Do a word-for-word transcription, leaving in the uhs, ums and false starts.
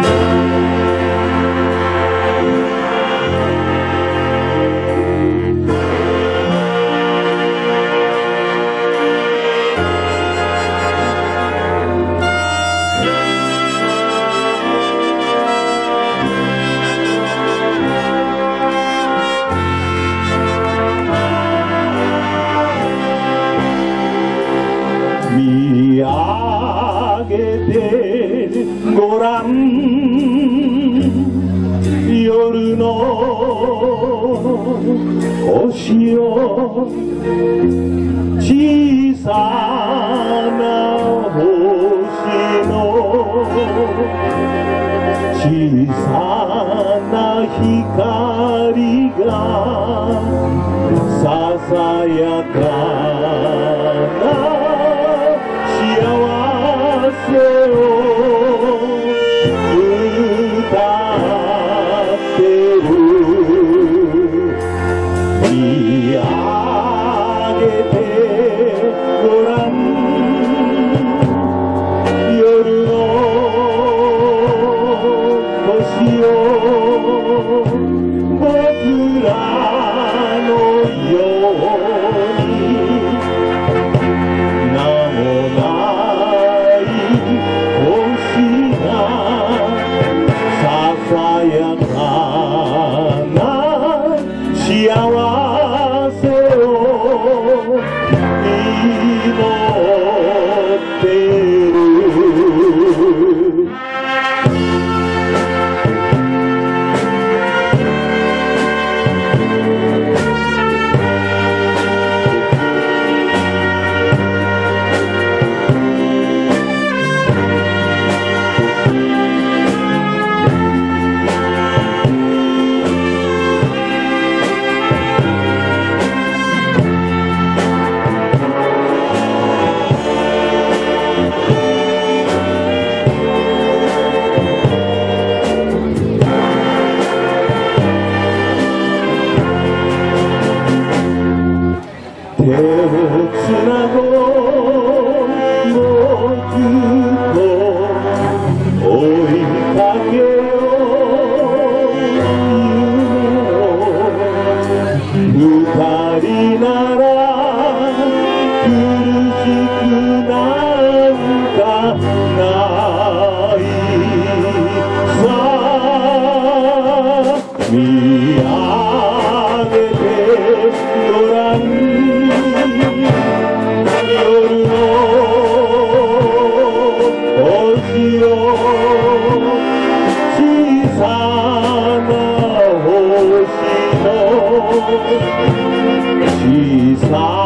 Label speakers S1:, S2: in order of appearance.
S1: 見上げてごらん夜の星を小さな星の小さな光がささやかな幸せを歌ってる見上げてごらん夜の星を僕らのように名もない星がささやかな幸せを祈ってる手をつなごう僕と追いかけよう夢を二人なら苦しくなんかないさ見上げてごらん夜の星を小さな星の小さな